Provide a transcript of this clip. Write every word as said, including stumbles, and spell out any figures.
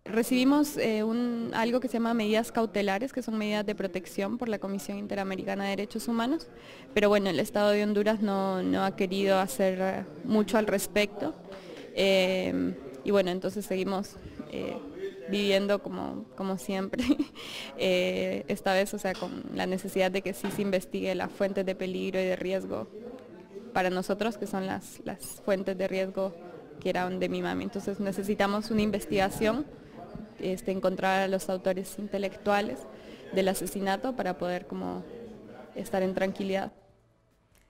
Recibimos eh, un, algo que se llama medidas cautelares, que son medidas de protección por la Comisión Interamericana de Derechos Humanos, pero bueno, el Estado de Honduras no, no ha querido hacer mucho al respecto, eh, y bueno, entonces seguimos eh, viviendo como, como siempre, eh, esta vez, o sea, con la necesidad de que sí se investigue las fuentes de peligro y de riesgo para nosotros, que son las, las fuentes de riesgo que eran de mi mami. Entonces necesitamos una investigación, este, encontrar a los autores intelectuales del asesinato para poder como estar en tranquilidad.